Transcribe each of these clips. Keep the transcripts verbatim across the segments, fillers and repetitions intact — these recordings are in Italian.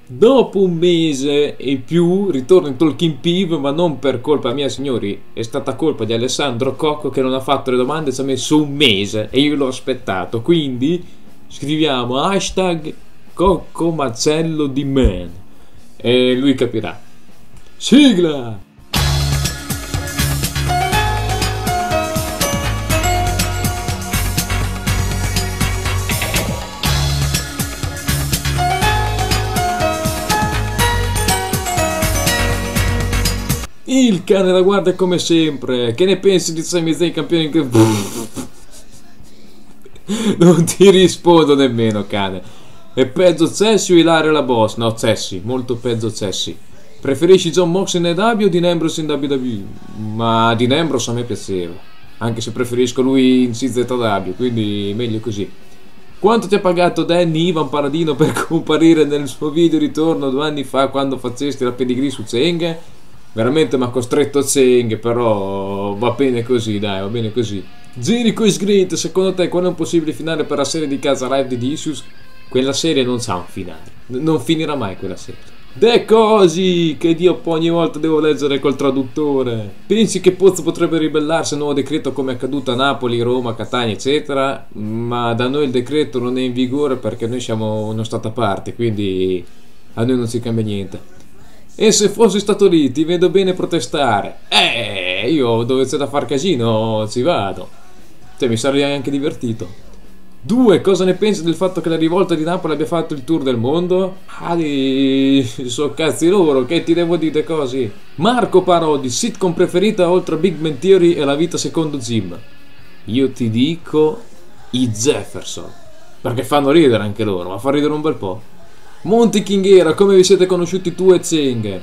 Dopo un mese e più ritorno in Talking Piv, ma non per colpa mia, signori, è stata colpa di Alessandro Cocco che non ha fatto le domande, ci ha messo un mese e io l'ho aspettato, quindi scriviamo hashtag Cocco Macello di Man e lui capirà. Sigla! Il cane da guardia come sempre. Che ne pensi di Sami Zayn campione in che... Non ti rispondo nemmeno, cane. È peggio Cessi o Ilario la boss? No, Cessi, molto peggio Cessi. Preferisci John Moxley in A E W o Dean Ambrose in W W E? Ma Dean Ambrose a me piaceva, anche se preferisco lui in C Z W, quindi meglio così. Quanto ti ha pagato Danny Ivan Paladino per comparire nel suo video ritorno due anni fa quando facesti la pedigree su Zeng? Veramente mi ha costretto Zeng, però va bene così, dai, va bene così. Jericho is Great, secondo te qual è un possibile finale per la serie di casa live di The Issues? Quella serie non sa un finale, non finirà mai quella serie. De cosi, che Dio ogni volta devo leggere col traduttore. Pensi che Pozzo potrebbe ribellarsi al nuovo decreto come è accaduto a Napoli, Roma, Catania eccetera? Ma da noi il decreto non è in vigore perché noi siamo uno stato a parte, quindi a noi non si cambia niente. E se fossi stato lì ti vedo bene protestare. Eh, io dove c'è da far casino ci vado. Cioè mi sarei anche divertito. Due, cosa ne pensi del fatto che la rivolta di Napoli abbia fatto il tour del mondo? Ah, di... so cazzi loro, che ti devo dire così? Marco Parodi, sitcom preferita oltre a Big Bang Theory e La vita secondo Jim? Io ti dico i Jefferson, perché fanno ridere anche loro, ma fa ridere un bel po'. Monty Kinghera, come vi siete conosciuti tu e Zeng?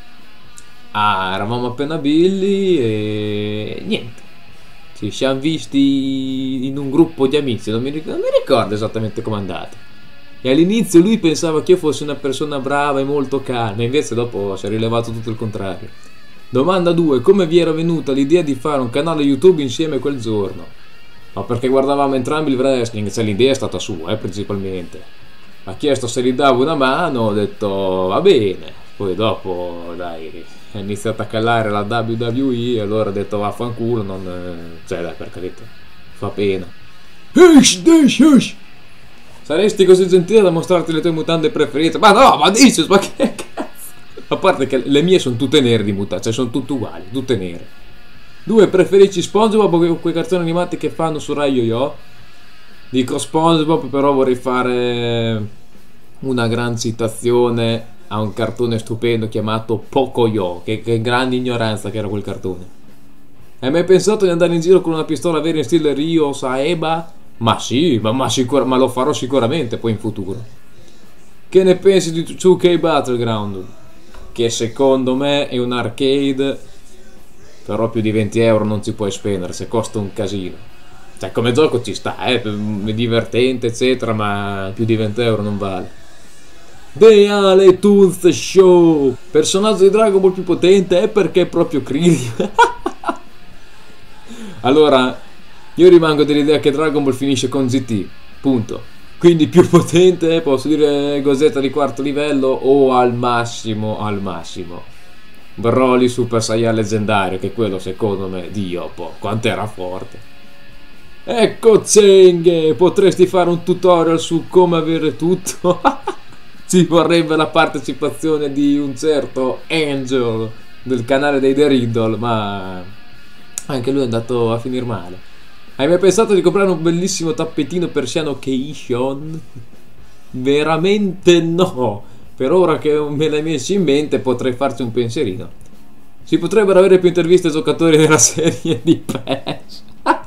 Ah, eravamo appena Billy e... niente. Ci siamo visti in un gruppo di amici, non mi ricordo, non mi ricordo esattamente com'è andato. E all'inizio lui pensava che io fossi una persona brava e molto calma, invece dopo si è rilevato tutto il contrario. Domanda due, come vi era venuta l'idea di fare un canale YouTube insieme quel giorno? Ma perché guardavamo entrambi il wrestling, cioè l'idea è stata sua, eh, principalmente. Ha chiesto se gli davo una mano, ho detto va bene, poi dopo dai... è iniziata a calare la W W E e allora ho detto vaffanculo, non... cioè dai, per carità, fa pena. Ush, ush, ush. Saresti così gentile da mostrarti le tue mutande preferite? Ma no, ma dici, ma che cazzo? A parte che le mie sono tutte nere di mutande, cioè sono tutte uguali, tutte nere. Due, preferisci SpongeBob o quei cartoni animati che fanno su Rai Yo-Yo? Dico SpongeBob, però vorrei fare una gran citazione a un cartone stupendo chiamato Pocoyo, che, che grande ignoranza che era quel cartone. Hai mai pensato di andare in giro con una pistola vera in stile Ryo Saeba? Ma sì, ma, ma, sicur ma lo farò sicuramente poi in futuro. Che ne pensi di due K Battleground? Che secondo me è un arcade, però più di venti euro non ci puoi spendere, se costa un casino. Cioè come gioco ci sta, eh, è divertente eccetera, ma più di venti euro non vale. The Ale Toons Show, personaggio di Dragon Ball più potente è perché è proprio Krillin. Allora io rimango dell'idea che Dragon Ball finisce con G T, punto. Quindi più potente posso dire Gogeta di quarto livello o al massimo al massimo Broly Super Saiyan leggendario, che quello secondo me, Dio, po', quanto era forte. Ecco Zeng, potresti fare un tutorial su come avere tutto? Ci vorrebbe la partecipazione di un certo Angel del canale dei The Riddle, ma anche lui è andato a finire male. Hai mai pensato di comprare un bellissimo tappetino persiano Keishon? Veramente no. Per ora che me l'hai messo in mente potrei farci un pensierino. Si potrebbero avere più interviste ai giocatori della serie di P E S.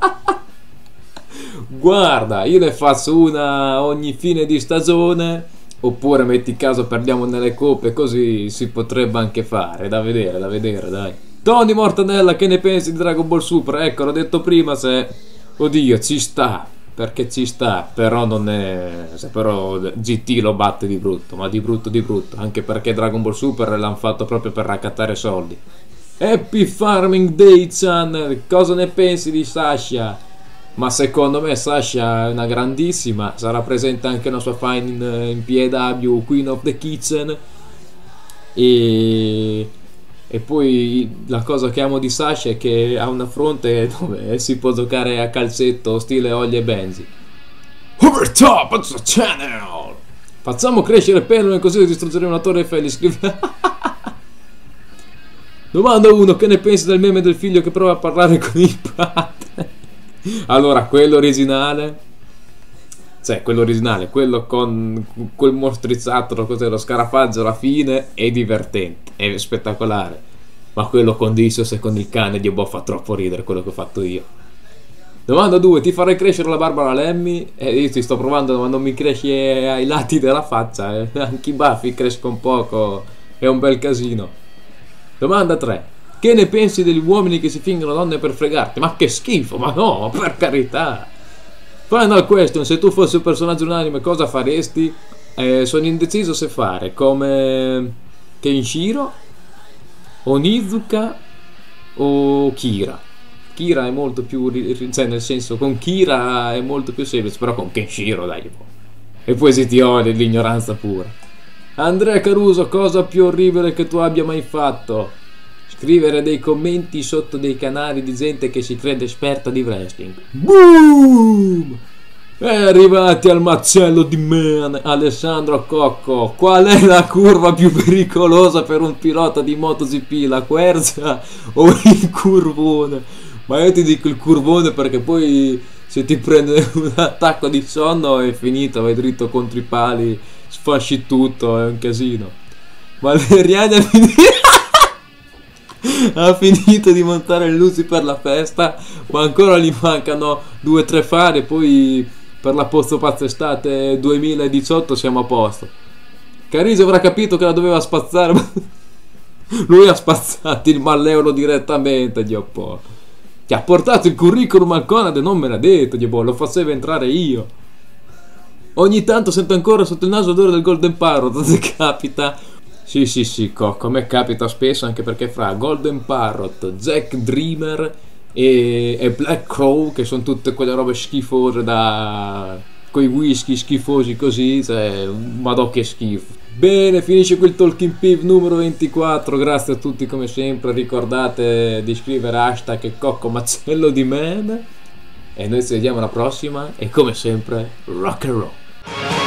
Guarda, io ne faccio una ogni fine di stagione, oppure metti caso perdiamo nelle coppe, così si potrebbe anche fare, da vedere, da vedere, dai. Tony Mortanella, che ne pensi di Dragon Ball Super? Ecco, l'ho detto prima, se... oddio, ci sta, perché ci sta, però non è... se però G T lo batte di brutto, ma di brutto di brutto, anche perché Dragon Ball Super l'hanno fatto proprio per raccattare soldi. Happy Farming Day Channel, cosa ne pensi di Sasha? ma secondo me Sasha è una grandissima, sarà presente anche la sua fan in, in P A W Queen of the Kitchen. E, e poi la cosa che amo di Sasha è che ha una fronte dove si può giocare a calcetto stile Holly e Benji. Over top of the channel, facciamo crescere pelo e così distruggeremo la torre Eiffel. Scrive. Domanda uno: che ne pensi del meme del figlio che prova a parlare con il padre? Allora, quello originale, cioè quello originale, quello con quel mostrizzato, cos'è, lo scarafaggio alla fine, è divertente, è spettacolare. Ma quello con Dissos e con il cane di Boh fa troppo ridere, quello che ho fatto io. Domanda due: ti farei crescere la Barbara Lemmy? E eh, io ti sto provando, ma non mi cresce ai lati della faccia, eh. Anche i baffi crescono poco, è un bel casino. Domanda tre: che ne pensi degli uomini che si fingono donne per fregarti? Ma che schifo, ma no, per carità. Final question: se tu fossi un personaggio unanime cosa faresti? Eh, sono indeciso se fare come Kenshiro, Onizuka o Kira. Kira è molto più, cioè nel senso, con Kira è molto più semplice, però con Kenshiro dai. E poi si ti odia, l'ignoranza pura. Andrea Caruso: cosa più orribile che tu abbia mai fatto? Scrivere dei commenti sotto dei canali di gente che si crede esperta di wrestling. Boom! E arrivati al macello di man, Alessandro Cocco: qual è la curva più pericolosa per un pilota di MotoGP, la quercia o il curvone? Ma io ti dico il curvone perché poi se ti prende un attacco di sonno è finito, vai dritto contro i pali, sfasci tutto, è un casino. Valeriani ha finito ha finito di montare le luci per la festa, ma ancora gli mancano due o tre fare, poi per la Pozzo Pazzo Estate duemiladiciotto siamo a posto. Carisi avrà capito che la doveva spazzare, ma lui ha spazzato il malleolo direttamente, Dio po'. Ti ha portato il curriculum al Conad e non me l'ha detto, Dio po', lo facevo entrare io. Ogni tanto sento ancora sotto il naso l'odore del Golden Parrot, se capita. Sì, sì, sì, Cocco, a me capita spesso, anche perché fra Golden Parrot, Jack Dreamer e, e Black Crow, che sono tutte quelle robe schifose da... quei whisky schifosi così, cioè, madò che schifo. Bene, finisce qui il Talking Piv numero ventiquattro, grazie a tutti come sempre, ricordate di scrivere hashtag Cocco Macello di Man, e noi ci vediamo alla prossima, e come sempre, rock and roll.